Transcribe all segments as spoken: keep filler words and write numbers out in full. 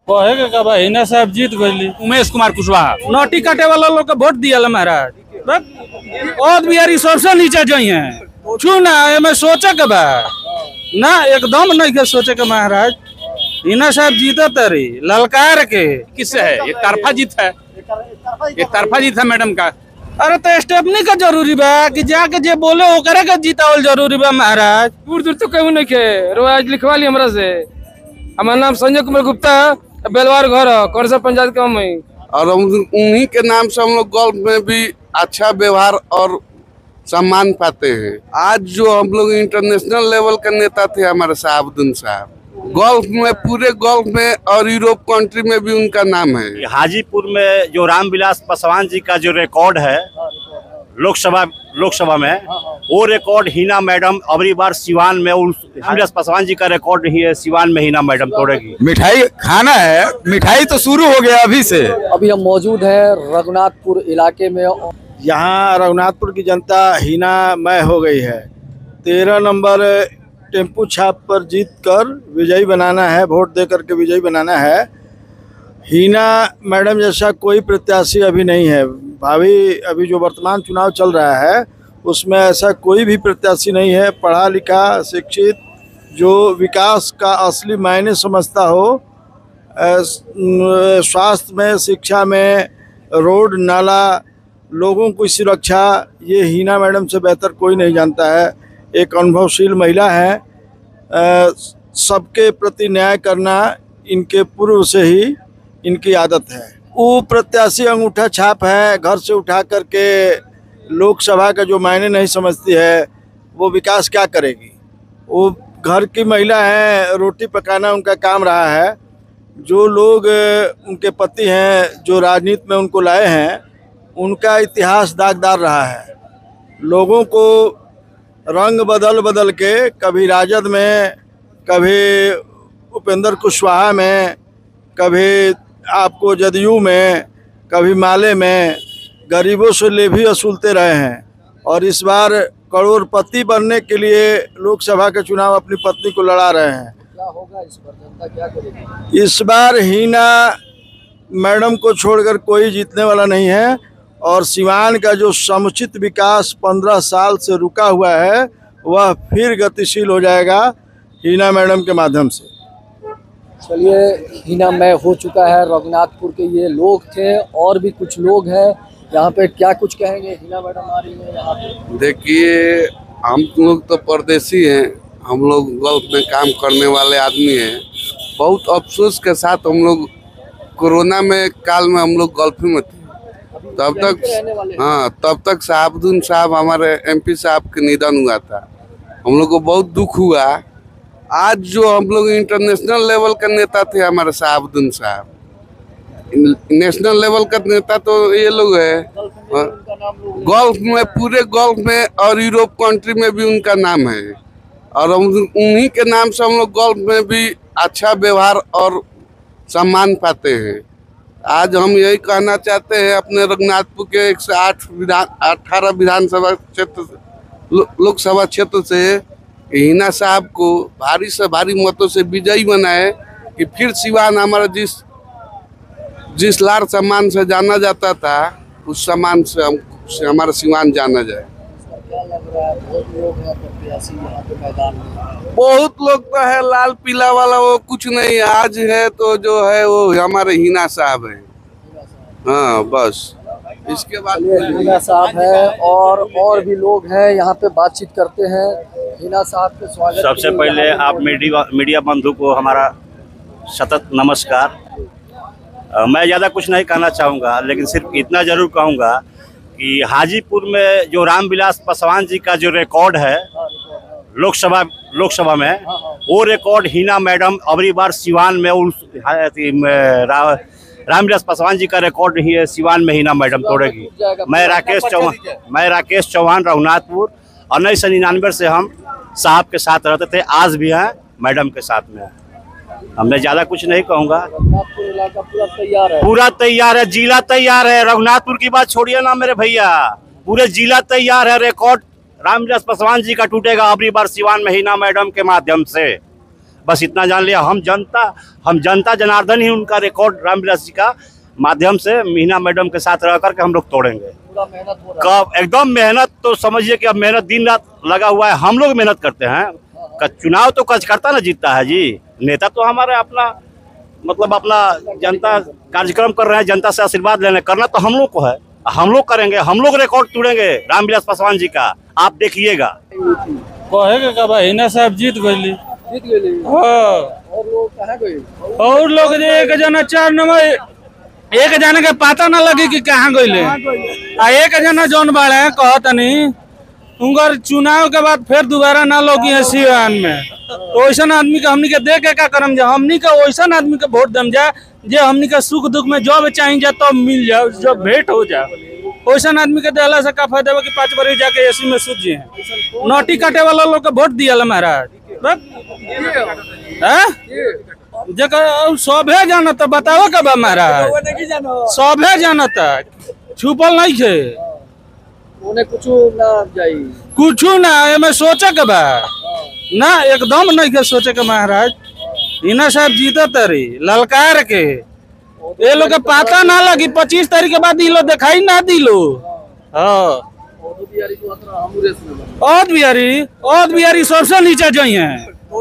कहे का भाई हिना साहब जीत गई। उमेश कुमार कुशवाहा नोटी काटे वाला लोग का वोट दिया महाराज। और बिहारी सबसे नीचे जाई है छू ना मैं सोचे के बा ना एकदम नहीं के सोचे के महाराज। हिना साहब जीता तरी ललकार के किससे है? एक तरफा जीत है, एक तरफा जीत है मैडम का। अरे तो स्टेपनी का जरूरी बा कि जाके जे बोले वो करे का जीतावल जरूरी बा महाराज। दूर दूर तो कहूँ नहीं के रोज लिखवा ली हमरा से। हमारा नाम संजय कुमार गुप्ता बेलवार घर कौन सा पंचायत का मैं और उन्हीं के नाम से हम लोग गोल्फ में भी अच्छा व्यवहार और सम्मान पाते हैं। आज जो हम लोग इंटरनेशनल लेवल के नेता थे हमारे शाहबुद्दीन साहब, गोल्फ में पूरे गोल्फ में और यूरोप कंट्री में भी उनका नाम है। हाजीपुर में जो रामविलास पासवान जी का जो रिकॉर्ड है लोकसभा लोकसभा में, वो रिकॉर्ड हिना मैडम अबरी बार सिवान में रामविलास पासवान जी का रिकॉर्ड ही है, सिवान में हिना मैडम तोड़ेगी। मिठाई खाना है, मिठाई तो शुरू हो गया अभी से। अभी हम मौजूद हैं रघुनाथपुर इलाके में। यहाँ रघुनाथपुर की जनता हिना मय हो गई है। तेरह नंबर टेम्पू छाप पर जीत कर विजयी बनाना है, वोट दे करके विजयी बनाना है। हिना मैडम जैसा कोई प्रत्याशी अभी नहीं है। भावी अभी जो वर्तमान चुनाव चल रहा है उसमें ऐसा कोई भी प्रत्याशी नहीं है पढ़ा लिखा शिक्षित जो विकास का असली मायने समझता हो। स्वास्थ्य में, शिक्षा में, रोड नाला, लोगों की सुरक्षा, ये हिना मैडम से बेहतर कोई नहीं जानता है। एक अनुभवशील महिला है। सबके प्रति न्याय करना इनके पूर्व से ही इनकी आदत है। वो प्रत्याशी अंगूठा छाप है, घर से उठा करके लोकसभा का जो मायने नहीं समझती है, वो विकास क्या करेगी। वो घर की महिला है, रोटी पकाना उनका काम रहा है। जो लोग उनके पति हैं जो राजनीति में उनको लाए हैं, उनका इतिहास दागदार रहा है। लोगों को रंग बदल बदल के कभी राजद में, कभी उपेंद्र कुशवाहा में, कभी आपको जदयू में, कभी माले में गरीबों से ले भी वसूलते रहे हैं। और इस बार करोड़पति बनने के लिए लोकसभा के चुनाव अपनी पत्नी को लड़ा रहे हैं। क्या होगा इस बार, जनता क्या करेगी? इस बार हिना मैडम को छोड़कर कोई जीतने वाला नहीं है। और सिवान का जो समुचित विकास पंद्रह साल से रुका हुआ है वह फिर गतिशील हो जाएगा हिना मैडम के माध्यम से। चलिए, हिना मय हो चुका है। रघुनाथपुर के ये लोग थे और भी कुछ लोग हैं यहाँ पे। क्या कुछ कहेंगे? हिना मैडम आ रही है यहाँ पे। देखिए, हम लोग तो परदेसी हैं, हम लोग गोल्फ में काम करने वाले आदमी हैं। बहुत अफसोस के साथ हम लोग कोरोना में काल में हम लोग गोल्फ में थे। तब तक हाँ तब तक शाहबुद्दीन साहब हमारे एमपी साहब के निधन हुआ था। हम लोग को बहुत दुख हुआ। आज जो हम लोग इंटरनेशनल लेवल का नेता थे हमारे शाहबुद्दीन साहब, नेशनल लेवल का नेता तो ये लोग है। गोल्फ में पूरे गोल्फ में और यूरोप कंट्री में भी उनका नाम है। और उन्हीं के नाम से हम लोग गोल्फ में भी अच्छा व्यवहार और सम्मान पाते हैं। आज हम यही कहना चाहते हैं अपने रघुनाथपुर के एक सौ आठ विधान अठारह विधानसभा क्षेत्र लो, लोकसभा क्षेत्र से हिना साहब को भारी से भारी मतों से विजयी बनाए कि फिर सिवान हमारा जिस जिस लाड़ सम्मान से जाना जाता था उस सम्मान से हम से हमारा सिवान जाना जाए। क्या लग रहा है? बहुत लोग हैं प्रत्याशी यहाँ पे मैदान में। बहुत लोग तो है, लाल पीला वाला वो कुछ नहीं। आज है तो जो है वो हमारे हिना साहब है। हाँ बस, इसके बाद हिना साहब है और और भी लोग हैं यहाँ पे। बातचीत करते हैं हिना साहब के स्वागत। सबसे पहले आप मीडिया मीडिया बंधु को हमारा सतत नमस्कार। आ, मैं ज़्यादा कुछ नहीं कहना चाहूँगा, लेकिन सिर्फ इतना ज़रूर कहूँगा कि हाजीपुर में जो रामविलास पासवान जी का जो रिकॉर्ड है लोकसभा लोकसभा में, वो रिकॉर्ड हिना मैडम अबरी बार सिवान में रा, रामविलास पासवान जी का रिकॉर्ड ही है, सिवान में हिना मैडम तोड़ेगी। मैं राकेश चौहान मैं राकेश चौहान रघुनाथपुर उन्नीस सौ निन्यानवे से हम साहब के साथ रहते थे, आज भी हैं, मैडम के साथ में है। अब मैं ज्यादा कुछ नहीं कहूँगा। रघुनाथपुर इलाका पूरा तैयार है। पूरा तैयार है, जिला तैयार है। रघुनाथपुर की बात छोड़िए ना मेरे भैया, पूरे जिला तैयार है। रिकॉर्ड रामविलास पासवान जी का टूटेगा अबरी बार सिवान में हिना मैडम के माध्यम से। बस इतना जान लिया। हम जनता हम जनता जनार्दन ही उनका रिकॉर्ड रामविलास जी का माध्यम से मीना मैडम के साथ रह करके हम लोग तोड़ेंगे। कब एकदम मेहनत तो समझिए कि अब मेहनत दिन रात लगा हुआ है। हम लोग मेहनत करते हैं। चुनाव तो कार्यकर्ता ना जीतता है जी, नेता तो हमारे अपना मतलब अपना जनता कार्यक्रम कर रहे हैं, जनता से आशीर्वाद लेने करना तो हम लोग को है। हम लोग करेंगे, हम लोग रिकॉर्ड तोड़ेंगे रामविलास पासवान जी का, आप देखिएगा। कहेगा का भाई हिना साहब जीत गई। जीत गए। हाँ। और लोग कहाँ गए? और लोग जे एक जना चार नंबर एक जना के पता ना लगे कि कहाँ गए। आ एक जना जौन बाड़े कहतनी उनकर चुनाव के बाद फिर दोबारा ना लोगी है सिवान में, तो वैसा आदमी के हमनी के देख के क्या करम जा, हमनी के वैसा आदमी के वोट दम जा जे हमनी के सुख दुख में जब चाहिए जा तब मिल जाओ, जब भेंट हो जा। वैसा आदमी के देला से का फायदा बा कि पाँच बरस जाके एसी में सूझ जाए। नोटी काटे वाला लोग के वोट दिया महाराज जगह सभे जानता, बताओ का बा महाराज, सभे जानता, छुपल नहीं है। उन्हें कुछ ना जाई, कुछ ना एमे सोचे के बा ना, एकदम नहीं के सोचे के महाराज। हिना साहब जीता तरी ललकार के ये लोग के पता ना लगी पच्चीस तारीख के बाद दिलो दिखाई ना दिलो। हाँ औद बिहारी औद बिहारी सबसे नीचे जाई है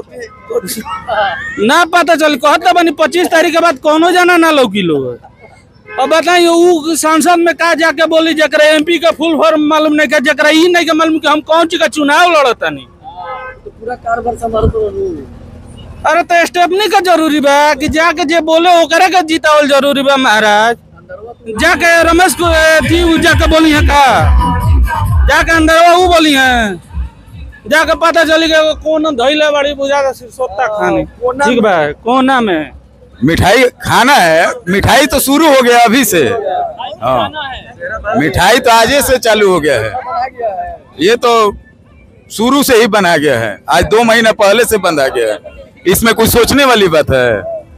ना, पता चल कहता बनी पच्चीस तारीख के बाद कोनो जाना ना लौकी लो। अब बताइए वो सांसद में का जाके बोली जरा एमपी का फुल फॉर्म मालूम नहीं का, जरा ही नहीं के मालूम कि हम कौन चीज का चुनाव लड़ता नहीं। तो पूरा कारभार संभाल तो अरे तो स्टेपनी का जरूरी बा कि जाके जे बोले ओकरे का जीतावल जरूरी बा महाराज। जाके रमेश को थी जाके बोली है का, जाके अंदर वो बोली है, जाके पता चली गया कौन धैले बड़ी बुझा सिरसोत्ता खाने ठीक बा कोना में मिठाई खाना है। मिठाई तो शुरू हो गया अभी से। हाँ मिठाई तो आजे से चालू हो गया है, ये तो शुरू से ही बना गया है, आज दो महीना पहले से बना गया है। इसमें कुछ सोचने वाली बात है?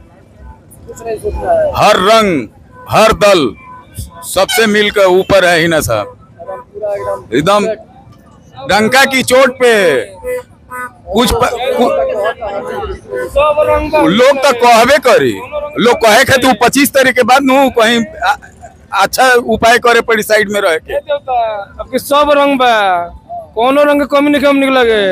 हर रंग हर दल सबसे मिलकर ऊपर है हिना साहब, एकदम डंका की चोट पे। कुछ प, कु, लोग तो कहबे करी, लोग कहे के तू पच्चीस तारीख के बाद नू कहीं आ, अच्छा उपाय करे पड़ी साइड में रह के। अब सब रंग बा, कोनो रंग के कमी नहीं कम निकलगे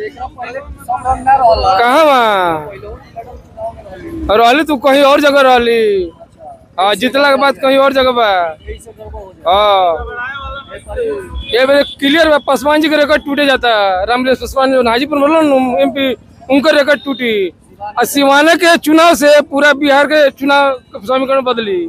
कहाँ बा रहली, तू कहीं और जगह रहली। हाँ जीतला के बाद कहीं और जगह बा। हाँ ये क्लियर बा, पासवान जी का रिकॉर्ड टूटे जाता। रामविलास पासवान जो हाजीपुर में एमपी उनका रिकॉर्ड टूटी। और सिवाना के चुनाव से पूरा बिहार के चुनाव समीकरण बदली।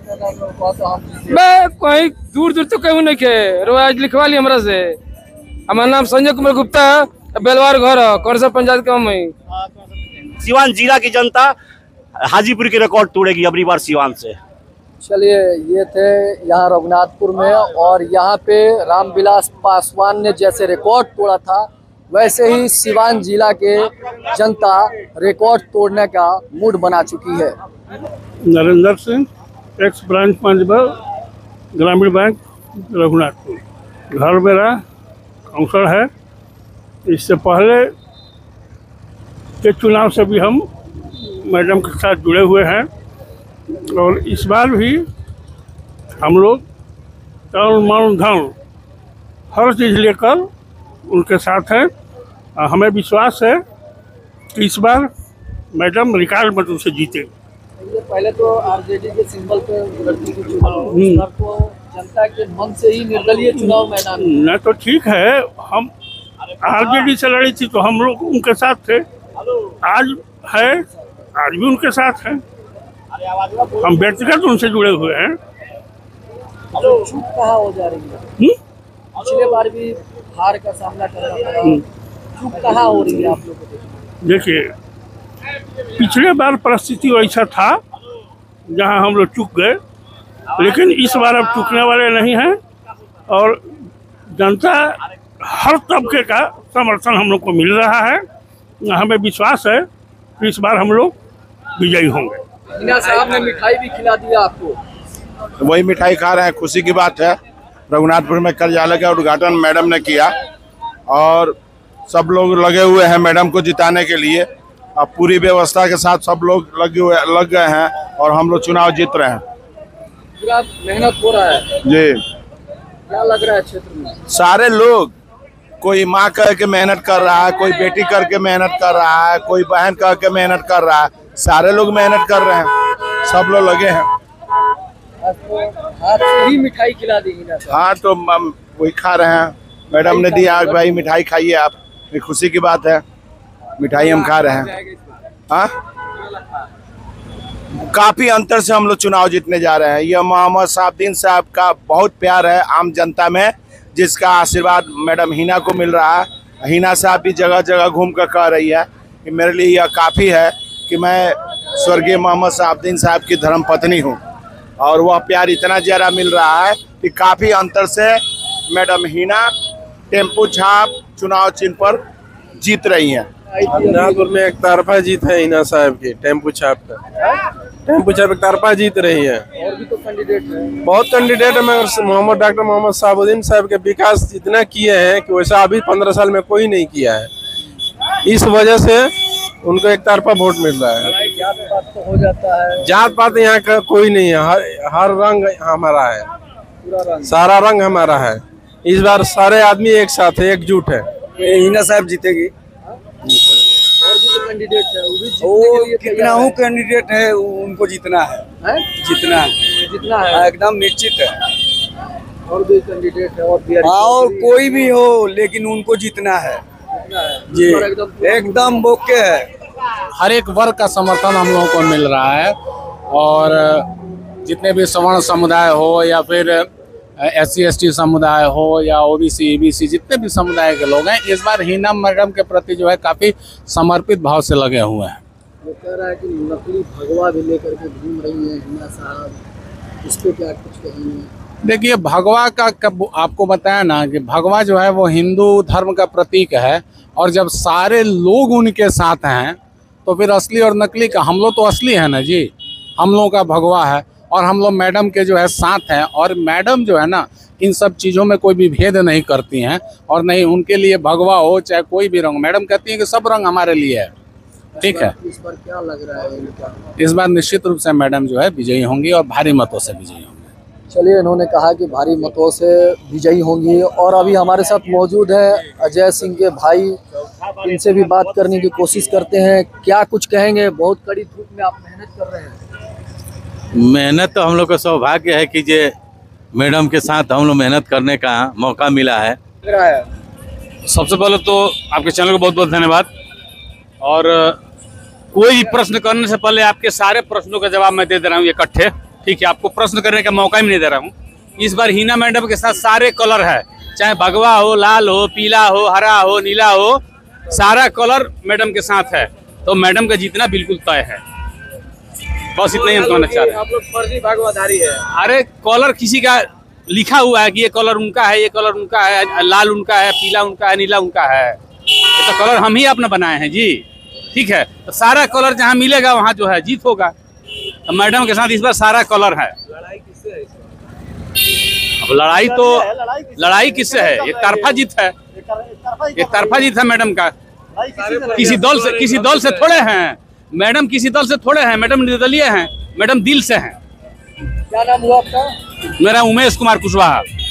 मैं कहीं दूर दूर तो कहीं नहीं के रो आज लिखवा ली हमरा से। हमारा नाम संजय कुमार गुप्ता, बेलवार घर कौन सा पंचायत का मैं। सिवान जिला की जनता हाजीपुर के रिकॉर्ड तोड़ेगी अगली बार सिवान से। चलिए ये थे यहाँ रघुनाथपुर में, और यहाँ पे रामविलास पासवान ने जैसे रिकॉर्ड तोड़ा था वैसे ही सिवान जिला के जनता रिकॉर्ड तोड़ने का मूड बना चुकी है। Narendra Singh, ex branch manager, ग्रामीण बैंक रघुनाथपुर। घर मेरा काउंसलर है। इससे पहले के चुनाव से भी हम मैडम के साथ जुड़े हुए हैं, और इस बार भी हम लोग तन मन धन हर चीज़ लेकर उनके साथ हैं। हमें विश्वास है कि इस बार मैडम रिकॉर्ड मतों से जीते। पहले तो आरजेडी के सिंबल पे लड़की की चुनाव तो जनता के मन से ही निर्दलीय चुनाव मैदान न, तो ठीक है, हम आरजेडी से लड़ी थी तो हम लोग उनके साथ थे, आज है आज भी उनके साथ हैं। हम व्यक्तिगत उनसे जुड़े हुए हैं। चूक कहाँ हो जा रही है? पिछले बार भी हार का सामना करना पड़ा, चूक कहाँ हो रही है आप लोगों को? देखिए पिछले बार परिस्थिति वैसा था जहां हम लोग चूक गए, लेकिन इस बार अब चूकने वाले नहीं हैं, और जनता हर तबके का समर्थन हम लोग को मिल रहा है। हमें विश्वास है कि इस बार हम लोग विजयी होंगे। हिना साहब ने मिठाई भी खिला दिया आपको। वही मिठाई खा रहे हैं, खुशी की बात है। रघुनाथपुर में कार्यालय का उद्घाटन मैडम ने किया और सब लोग लगे हुए हैं मैडम को जिताने के लिए। अब पूरी व्यवस्था के साथ सब लोग लगे हुए लग गए हैं और हम लोग चुनाव जीत रहे हैं। पूरा मेहनत हो रहा है जी। क्या लग रहा है क्षेत्र में? सारे लोग, कोई माँ कह के मेहनत कर रहा है, कोई बेटी करके मेहनत कर रहा है, कोई बहन कह के मेहनत कर रहा है, सारे लोग मेहनत कर रहे हैं, सब लोग लगे हैं। आज तो हाथ से ही मिठाई खिला दी हिना साहब। हाँ तो हम वही खा रहे हैं, मैडम ने दिया भाई मिठाई खाइए आप, ये खुशी की बात है, मिठाई हम खा रहे हैं। हाँ काफी अंतर से हम लोग चुनाव जीतने जा रहे हैं। यह मोहम्मद साहबुद्दीन साहब का बहुत प्यार है आम जनता में, जिसका आशीर्वाद मैडम हिना को मिल रहा है। हिना साहब भी जगह जगह घूम कर कह रही है कि मेरे लिए यह काफ़ी है कि मैं स्वर्गीय मोहम्मद साहबुद्दीन साहब की धर्मपत्नी हूँ, और वह प्यार इतना ज़्यादा मिल रहा है कि काफ़ी अंतर से मैडम हिना टेम्पो छाप चुनाव चिन्ह पर जीत रही हैं। नागपुर में एक तरफा जीत है हिना साहब की, टेम्पो छाप का टेम्पो छाप एक तरफा जीत रही है। और भी तो कैंडिडेट हैं, बहुत कैंडिडेट है, मगर मोहम्मद डॉक्टर मोहम्मद साहबुद्दीन साहब के विकास इतना किए हैं कि वैसा अभी पंद्रह साल में कोई नहीं किया है। इस वजह से उनको एक तरफा वोट मिल रहा है। जात पात तो हो जाता है, जात पात यहाँ का कोई नहीं है, हर हर रंग हमारा है, पूरा रंग सारा रंग हमारा है। इस बार सारे आदमी एक साथ है, एकजुट है। हिना साहब जीतेगी। और भी तो कैंडिडेट है, वो भी जीतने वो के लिए कितना तैयार हूँ है। कैंडिडेट है, उनको जीतना है, हैं? जीतना है, जितना हाँ, है एकदम निश्चित है। और भी कैंडिडेट है, और भी हाँ और कोई भी हो लेकिन उनको जीतना है जितना है जी, और एकदम एकदम बोके है। हर एक वर्ग का समर्थन हम लोगों को मिल रहा है, और जितने भी सवर्ण समुदाय हो या फिर एस सी एस टी समुदाय हो या O B C E B C, जितने भी समुदाय के लोग हैं इस बार हिना मैडम के प्रति जो है काफ़ी समर्पित भाव से लगे हुए हैं। वो कह रहा है कि नकली भगवा भी लेकर के घूम रही है हिना साहब, इस पे क्या कुछ कहेंगे? देखिए भगवा का कब आपको बताया ना कि भगवा जो है वो हिंदू धर्म का प्रतीक है, और जब सारे लोग उनके साथ हैं तो फिर असली और नकली का, हम लोग तो असली है ना जी, हम लोगों का भगवा है, और हम लोग मैडम के जो है साथ हैं। और मैडम जो है ना इन सब चीज़ों में कोई भी भेद नहीं करती हैं, और नहीं उनके लिए भगवा हो चाहे कोई भी रंग, मैडम कहती हैं कि सब रंग हमारे लिए है। ठीक है, इस बार क्या लग रहा है इनका? इस बार निश्चित रूप से मैडम जो है विजयी होंगी, और भारी मतों से विजयी होंगी। चलिए, इन्होंने कहा कि भारी मतों से विजयी होंगी। और अभी हमारे साथ मौजूद है अजय सिंह के भाई, इनसे भी बात करने की कोशिश करते हैं। क्या कुछ कहेंगे? बहुत कड़ी धूप में आप मेहनत कर रहे हैं। मेहनत तो हम लोग का सौभाग्य है कि जे मैडम के साथ हम लोग मेहनत करने का मौका मिला है। लग रहा है सबसे पहले तो आपके चैनल को बहुत बहुत धन्यवाद, और कोई प्रश्न करने से पहले आपके सारे प्रश्नों का जवाब मैं दे दे रहा हूँ इकट्ठे। ठीक है, आपको प्रश्न करने का मौका भी नहीं दे रहा हूँ। इस बार हिना मैडम के साथ सारे कलर है, चाहे भगवा हो, लाल हो, पीला हो, हरा हो, नीला हो, सारा कलर मैडम के साथ है, तो मैडम का जीतना बिल्कुल तय है। बस इतना ही हम कहना चाह रहे हैं। आप लोग फर्जी भगवाधारी है। अरे कलर किसी का लिखा हुआ है कि ये कलर उनका है, ये कलर उनका है, लाल उनका है, पीला उनका है, नीला उनका है, ये तो कलर हम ही अपने बनाए हैं जी। ठीक है, तो सारा कलर जहाँ मिलेगा वहाँ जो है जीत होगा। तो मैडम के साथ इस बार सारा कलर है। लड़ाई किससे है? अब लड़ाई तो लड़ाई किससे है? एक तरफा जीत है, एक तरफा जीत है मैडम का। किसी दल से किसी दल से थोड़े हैं मैडम, किसी दल से थोड़े हैं मैडम, निर्दलीय हैं मैडम, दिल से हैं। क्या नाम हुआ आपका? मेरा उमेश कुमार कुशवाहा।